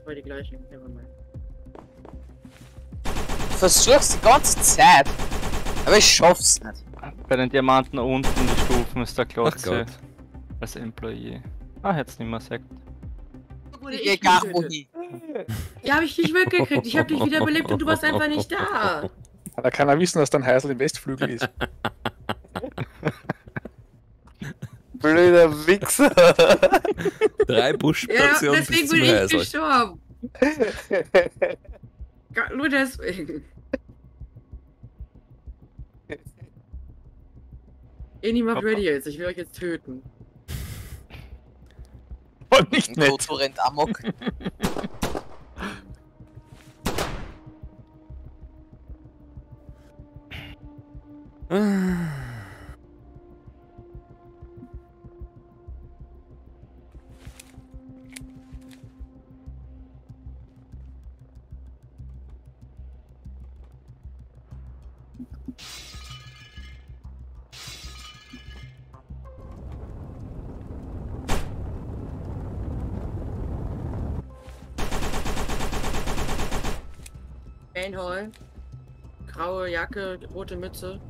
zwei die gleichen. Nevermind. Ich versuch's die ganze Zeit, aber ich schaff's nicht. Bei den Diamanten unten die Stufen ist der Ach Klotze Gott. als Employee. Ah, jetzt nicht mehr sagt. Wurde Ich geh ich gar getötet. wohin. Ja, hab ich dich weggekriegt. Ich hab dich wiederbelebt und du warst einfach nicht da. Da kann er wissen, dass dein Heisel im Westflügel ist. Blöder Wichser. 3 Ja, Push-Stationen bis deswegen zum bin ich Heisel. gestorben. Nur deswegen. Any macht ready jetzt. Ich will euch jetzt töten. Und nicht nett. Toto rennt amok. Mainhall. Graue Jacke, rote Mütze.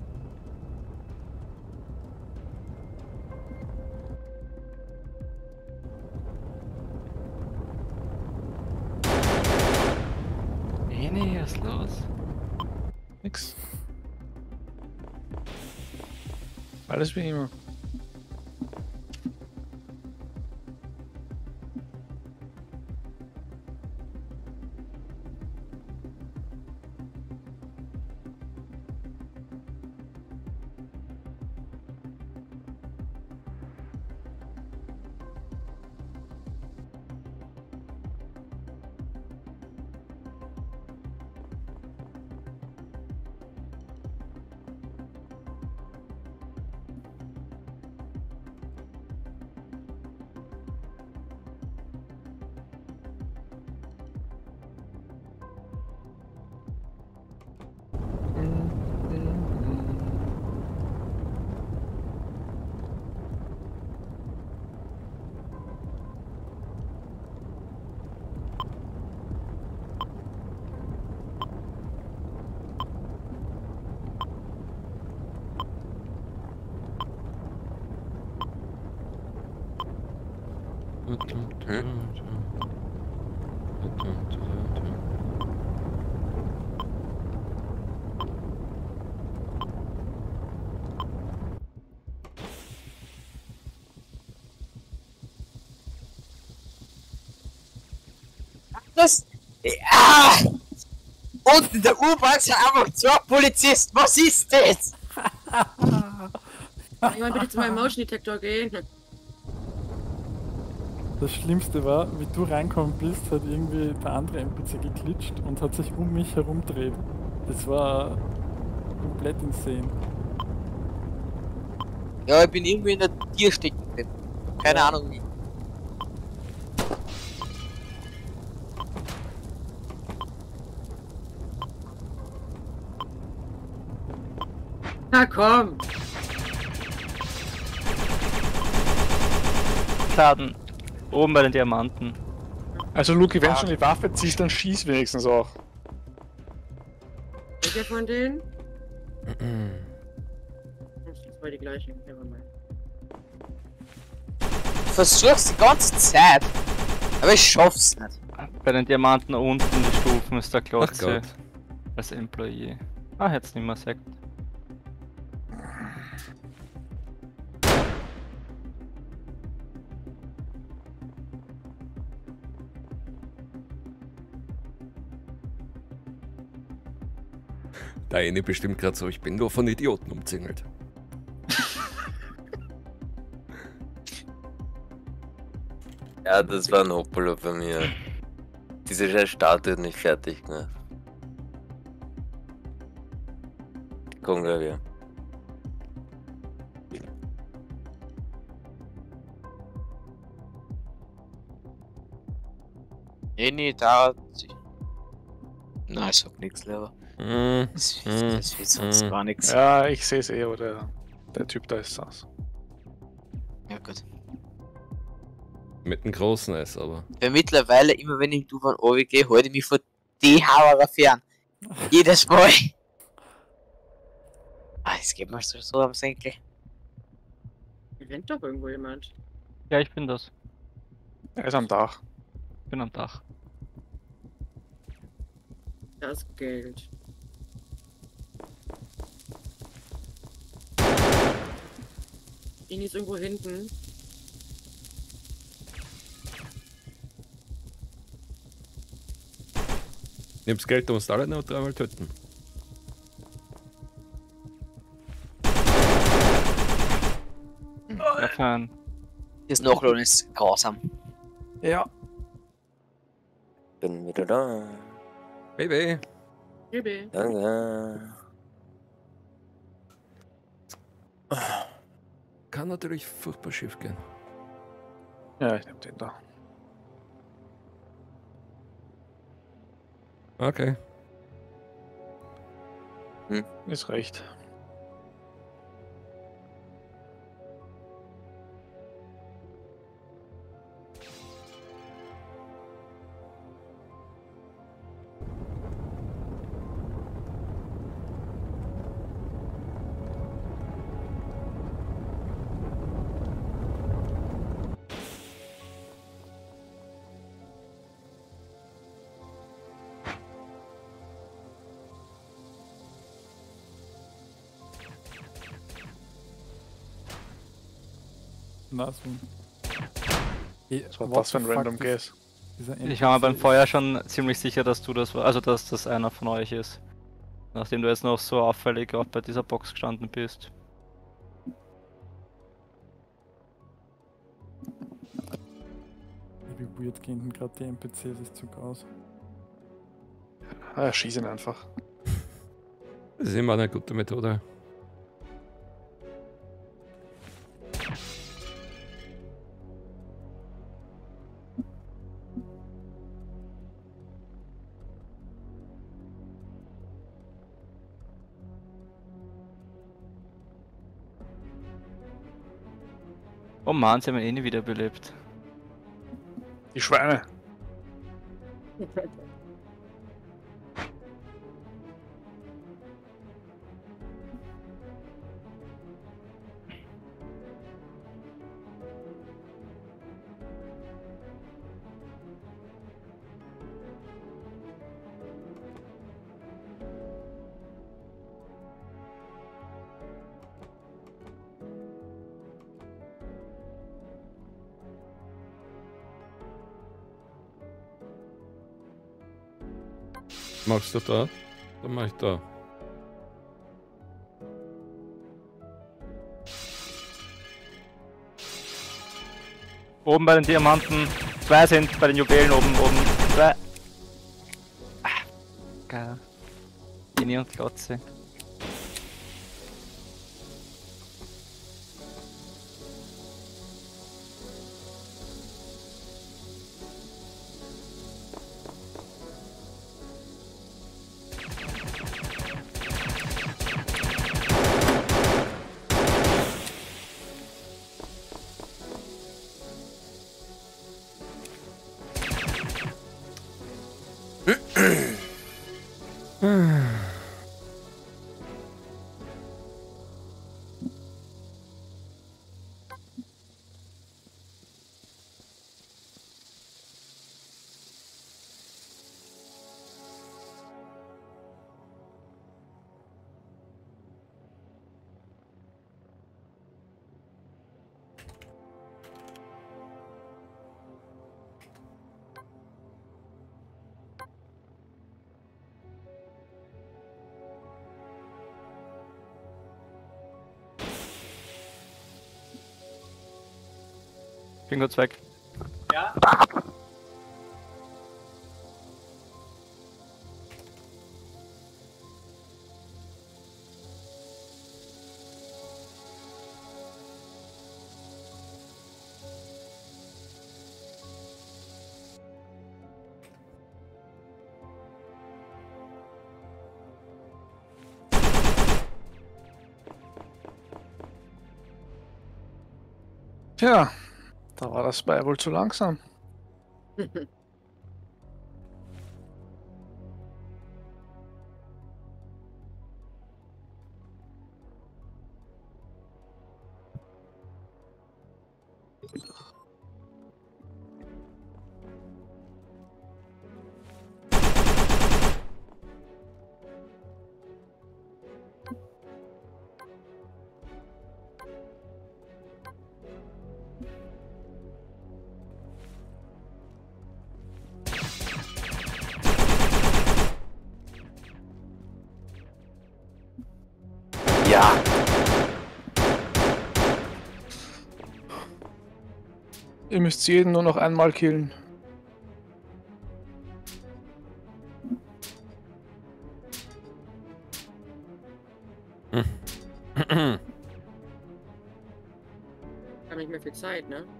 Nee, was ist los? Nix. Alles wie immer. Das. Ah! Und in der U-Bahn sind einfach 2 Polizisten. Was ist das? Kann jemand bitte zu meinem Motion Detector gehen? Das Schlimmste war, wie du reinkommen bist, hat irgendwie der andere NPC geglitscht und hat sich um mich herumdreht. Das war komplett insane. Ja, ich bin irgendwie in der Tier stecken drin. Keine Ahnung wie. Na komm! Schaden. Oben bei den Diamanten. Also Luki, wenn du schon die Waffe ziehst, dann schieß wenigstens auch. Welcher von denen? Das sind zwei die gleichen. Nevermind. Ich versuch's die ganze Zeit, aber ich schaff's nicht. Bei den Diamanten unten die Stufen ist der Ach Klotze Gott. als Employee. Ah, jetzt nicht mehr sagt. Der eine bestimmt gerade so, ich bin nur von Idioten umzingelt. Ja, das war ein Hoppala bei mir. Diese scheiß Statue nicht fertig gemacht. Komm gleich wieder. Nee, da. Nein, ich sag nix, lieber. Mm, Das wird sonst gar nichts. Ja, ich sehe es eh, aber der Typ da ist das. Ja, gut. Mit dem großen S, aber. Weil mittlerweile, immer wenn ich du von oben gehe, halte ich mich von die Hauerer fern. Jedes Mal. Ah, es geht mir so am Senkel. Rennt doch irgendwo jemand. Ja, ich bin das. Er ist am Dach. Ich bin am Dach. Das Geld. Ihn ist irgendwo hinten. Nimm's Geld, du musst alle noch dreimal töten. Ja, fein. Das Nachladen ist grausam. Ja. Bin wieder da. Baby! Baby. Danke. Kann natürlich furchtbar schief gehen. Ja, ich nehm den da. Okay. Ist recht. Na, so. Was war das für ein random Guess? Ich war mir beim Feuer schon ziemlich sicher, dass du das war, also dass das einer von euch ist. Nachdem du jetzt noch so auffällig auch bei dieser Box gestanden bist. Wie weird gehen denn gerade die NPCs das Zug aus? Ah, schieß ihn einfach. Das ist immer eine gute Methode. Oh Mann, sie haben ihn eh nie wiederbelebt. Die Schweine. Machst du da? Dann mach ich da. Oben bei den Diamanten. 2 sind bei den Juwelen oben. 2. Ah, geil. Inni und Klotze. Bin kurz weg. Tja, Da war das Spy wohl zu langsam. Ja. Ihr müsst jeden nur noch einmal killen. Haben nicht mehr viel Zeit, ne?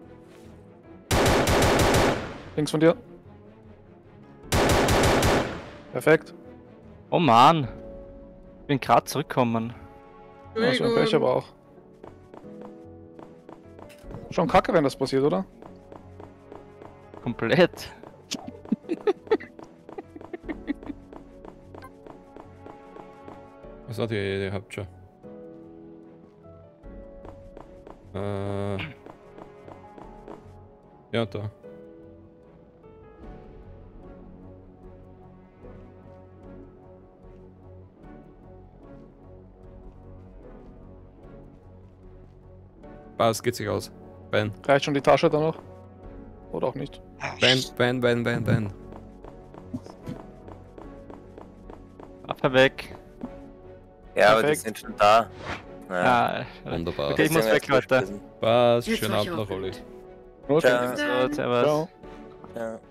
Links von dir. Perfekt. Oh Mann. Ich bin gerade zurückgekommen. Ja, so ein Pech aber auch. Schon kacke, wenn das passiert, oder? Komplett. Was hat ihr habt schon? Ja, da. Passt, geht sich aus. Ben. Reicht schon die Tasche da noch? Oder auch nicht? Ben. Waffe weg. Ja, aber die Perfekt. sind schon da. Ja. Ja. Wunderbar. Okay, ich muss weg, Leute. Passt, Jetzt schönen war ich Abend auch noch, Olli. Gut. Ciao. So, servus. Ciao. Ja.